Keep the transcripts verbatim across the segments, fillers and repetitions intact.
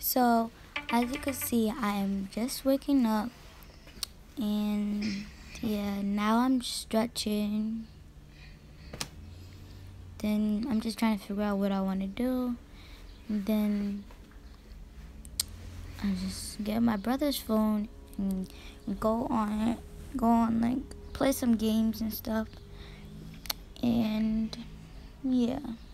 So, as you can see, I am just waking up, and yeah, now I'm stretching. Then I'm just trying to figure out what I want to do. And then I just get my brother's phone and go on, go on like play some games and stuff. And yeah.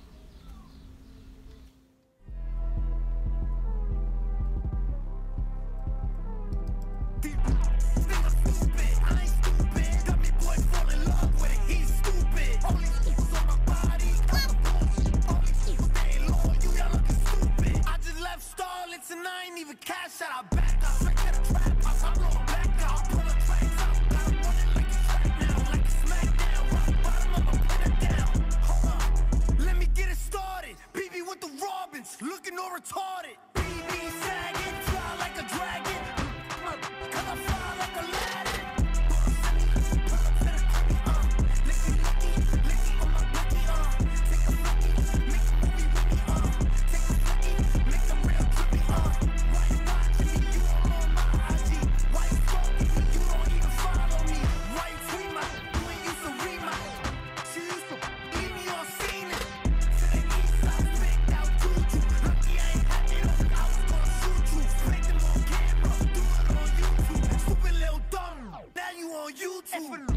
Looking all retarded. B B sagging, fly like a dragon. Cause I fly like a ladder. Licky, licky, licky on my blicky, uh. Take a flicky, make a movie with me, uh. Take a flicky, make a real trippy, uh. Why you watching me? You all on my I G. Why you stalking me? You don't even follow me. Why you tweet my? You ain't used to read my. She used to leave me on scene. To the east side, picked out Juju. Lucky I ain't had it on. I was gonna shoot you. Make them on camera, do it on YouTube. Stupid little dumb. Now you on YouTube.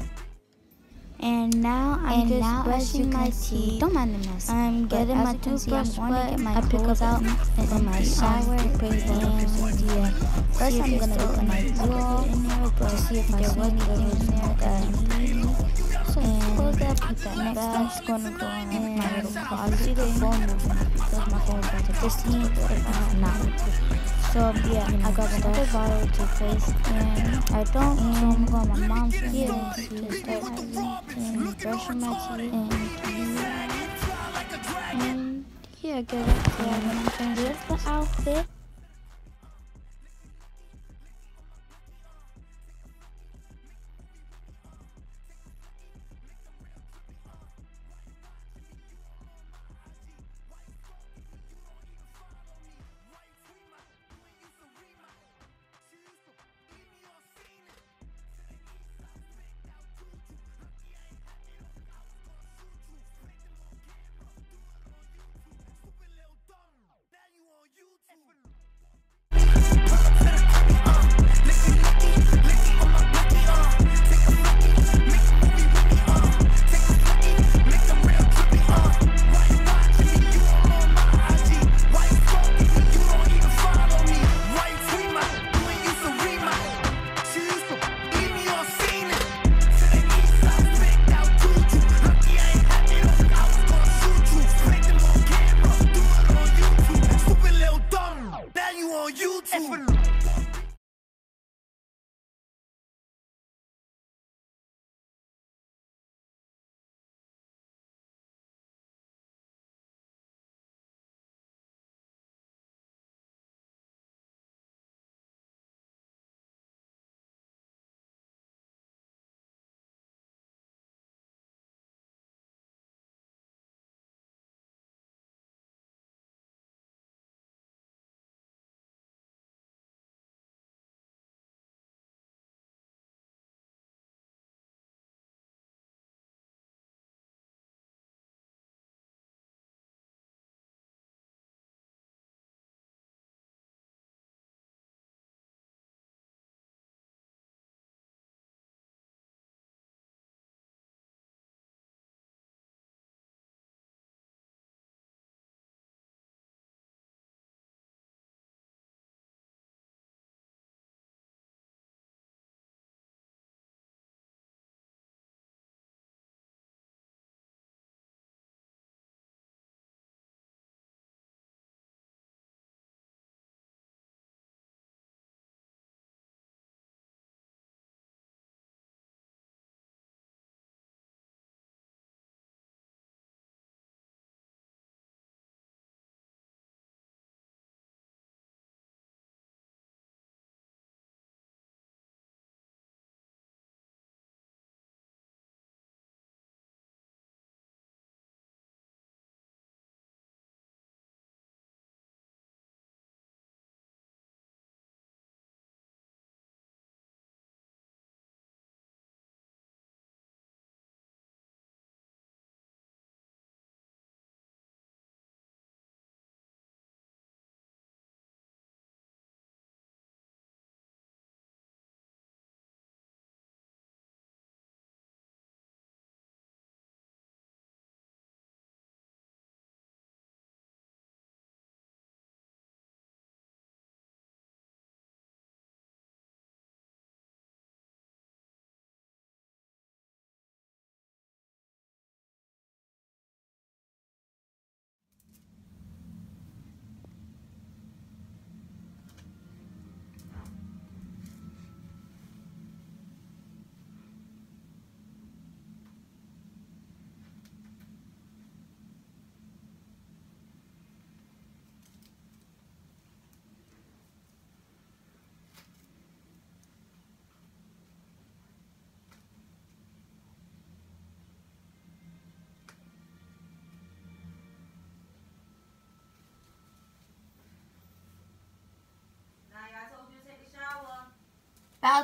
And now I'm And just now, as you brushing my can see, teeth. don't mind the mess. I'm But getting as my you can see, toothbrush I'm going to wet. get my I pick clothes up out from my shower. pretty And yeah, first see if I'm there's gonna still look at my any drawer in there, but to see if I there see was anything in there that I need. So And close that, put that next back. I'm just gonna go on And my little if you closet see the thing. phone moving because my phone about to Just disconnect see if it's not working. So yeah, You know, I got another stuff. bottle of toothpaste, and I don't. So I'm gonna go on my mom's room Yeah, to start and brushing my teeth, and and yeah, get it. Yeah, then I'm trying to get the outfit. Now you on YouTube.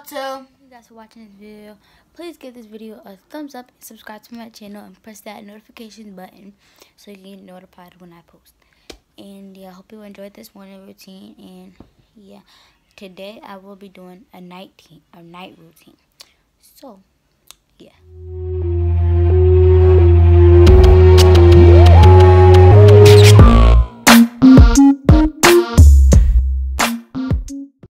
to. Thank you guys for watching this video. Please give this video a thumbs up and subscribe to my channel and press that notification button so you get notified when I post. And yeah, I hope you enjoyed this morning routine. And yeah, today I will be doing a night team, a night routine. So yeah.